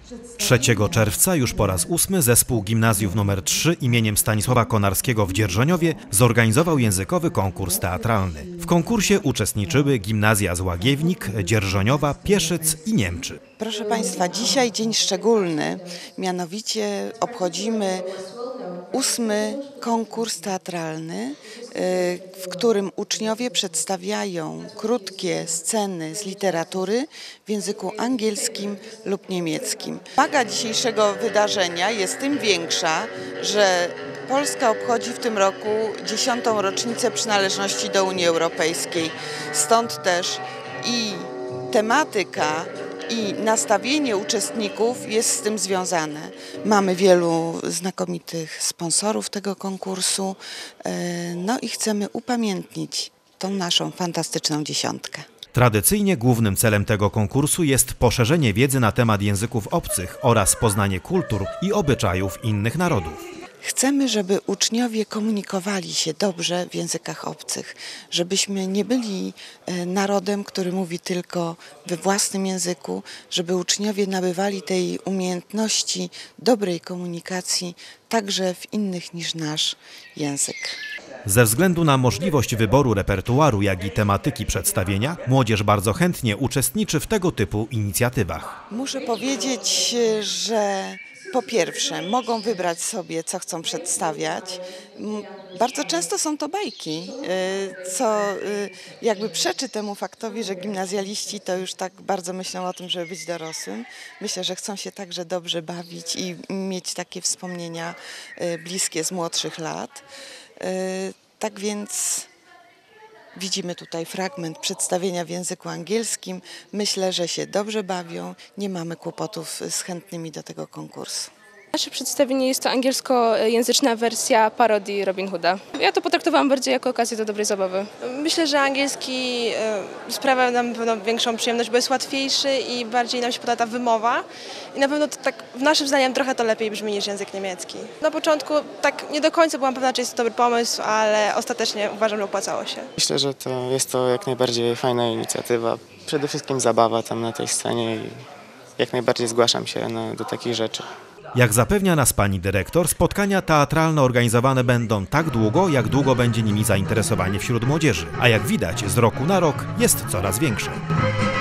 3 czerwca już po raz 8 zespół gimnazjów nr 3 imieniem Stanisława Konarskiego w Dzierżoniowie zorganizował językowy konkurs teatralny. W konkursie uczestniczyły gimnazja z Łagiewnik, Dzierżoniowa, Pieszyc i Niemczy. Proszę Państwa, dzisiaj dzień szczególny, mianowicie obchodzimy 8. konkurs teatralny, w którym uczniowie przedstawiają krótkie sceny z literatury w języku angielskim lub niemieckim. Waga dzisiejszego wydarzenia jest tym większa, że Polska obchodzi w tym roku 10. rocznicę przynależności do Unii Europejskiej. Stąd też i tematyka i nastawienie uczestników jest z tym związane. Mamy wielu znakomitych sponsorów tego konkursu, no i chcemy upamiętnić tą naszą fantastyczną dziesiątkę. Tradycyjnie głównym celem tego konkursu jest poszerzenie wiedzy na temat języków obcych oraz poznanie kultur i obyczajów innych narodów. Chcemy, żeby uczniowie komunikowali się dobrze w językach obcych, żebyśmy nie byli narodem, który mówi tylko we własnym języku, żeby uczniowie nabywali tej umiejętności dobrej komunikacji także w innych niż nasz język. Ze względu na możliwość wyboru repertuaru, jak i tematyki przedstawienia, młodzież bardzo chętnie uczestniczy w tego typu inicjatywach. Muszę powiedzieć, że po pierwsze, mogą wybrać sobie, co chcą przedstawiać. Bardzo często są to bajki, co jakby przeczy temu faktowi, że gimnazjaliści to już tak bardzo myślą o tym, żeby być dorosłym. Myślę, że chcą się także dobrze bawić i mieć takie wspomnienia bliskie z młodszych lat. Tak więc widzimy tutaj fragment przedstawienia w języku angielskim. Myślę, że się dobrze bawią, nie mamy kłopotów z chętnymi do tego konkursu. Nasze przedstawienie jest to angielskojęzyczna wersja parodii Robin Hooda. Ja to potraktowałam bardziej jako okazję do dobrej zabawy. Myślę, że angielski sprawia nam pewno większą przyjemność, bo jest łatwiejszy i bardziej nam się podoba ta wymowa. I na pewno to tak, naszym zdaniem trochę to lepiej brzmi niż język niemiecki. Na początku tak nie do końca byłam pewna, czy jest to dobry pomysł, ale ostatecznie uważam, że opłacało się. Myślę, że jest to jak najbardziej fajna inicjatywa. Przede wszystkim zabawa tam na tej scenie i jak najbardziej zgłaszam się do takich rzeczy. Jak zapewnia nas pani dyrektor, spotkania teatralne organizowane będą tak długo, jak długo będzie nimi zainteresowanie wśród młodzieży, a jak widać z roku na rok jest coraz większe.